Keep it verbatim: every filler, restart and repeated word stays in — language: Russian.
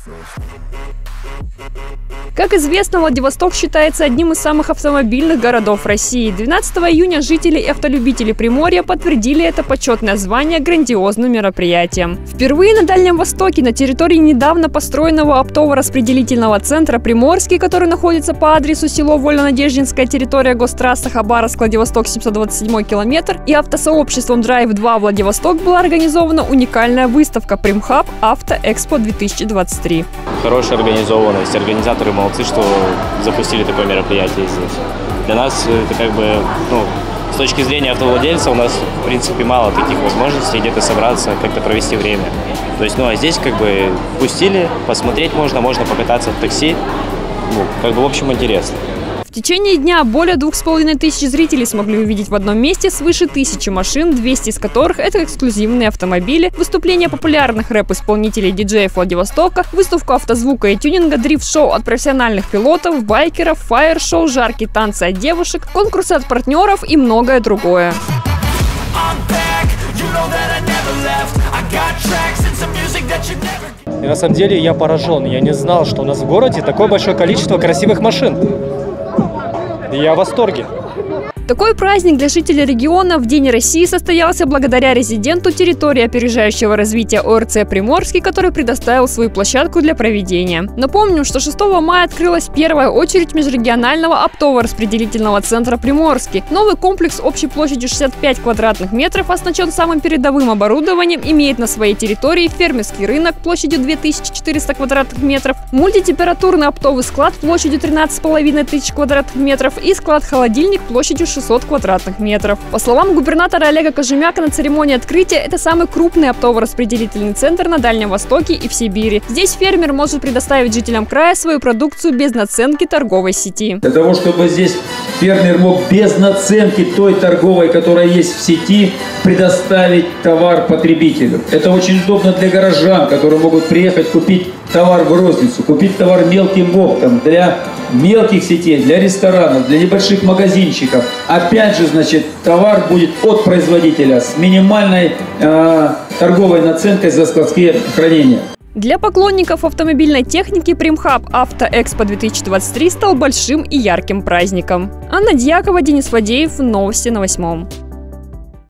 Как известно, Владивосток считается одним из самых автомобильных городов России. двенадцатого июня жители и автолюбители Приморья подтвердили это почетное звание грандиозным мероприятием. Впервые на Дальнем Востоке, на территории недавно построенного оптово-распределительного центра Приморский, который находится по адресу село Вольнонадеждинская, территория гострасса Хабаровск, Владивосток, семьсот двадцать седьмой километр, и автосообществом Драйв два Владивосток была организована уникальная выставка Примхаб Авто-Экспо две тысячи двадцать три. Хорошая организованность, организаторы молодцы, что запустили такое мероприятие здесь. Для нас это как бы, ну, с точки зрения автовладельца у нас, в принципе, мало таких возможностей где-то собраться, как-то провести время. То есть, ну, а здесь как бы пустили, посмотреть можно, можно покататься в такси, ну, как бы, в общем, интересно. В течение дня более двух с половиной тысяч зрителей смогли увидеть в одном месте свыше тысячи машин, двести из которых это эксклюзивные автомобили, выступления популярных рэп-исполнителей, диджеев Владивостока, выставку автозвука и тюнинга, дрифт-шоу от профессиональных пилотов, байкеров, фаер-шоу, жаркие танцы от девушек, конкурсы от партнеров и многое другое. И на самом деле я поражен, я не знал, что у нас в городе такое большое количество красивых машин. Я в восторге. Такой праздник для жителей региона в День России состоялся благодаря резиденту территории опережающего развития ОРЦ Приморский, который предоставил свою площадку для проведения. Напомню, что шестого мая открылась первая очередь межрегионального оптово-распределительного центра Приморский. Новый комплекс общей площадью шестьдесят пять квадратных метров оснащен самым передовым оборудованием, имеет на своей территории фермерский рынок площадью две тысячи четыреста квадратных метров, мультитемпературный оптовый склад площадью тринадцать с половиной тысяч квадратных метров и склад-холодильник площадью шестьсот квадратных метров. По словам губернатора Олега Кожемяка, на церемонии открытия это самый крупный оптово-распределительный центр на Дальнем Востоке и в Сибири. Здесь фермер может предоставить жителям края свою продукцию без наценки торговой сети. Для того, чтобы здесь фермер мог без наценки той торговой, которая есть в сети, предоставить товар потребителю. Это очень удобно для горожан, которые могут приехать купить товар в розницу, купить товар мелким оптом, для мелких сетей, для ресторанов, для небольших магазинчиков. Опять же, значит, товар будет от производителя с минимальной э, торговой наценкой за складские хранения. Для поклонников автомобильной техники Примхаб Авто-Экспо две тысячи двадцать три стал большим и ярким праздником. Анна Дьякова, Денис Фадеев. Новости на восьмом.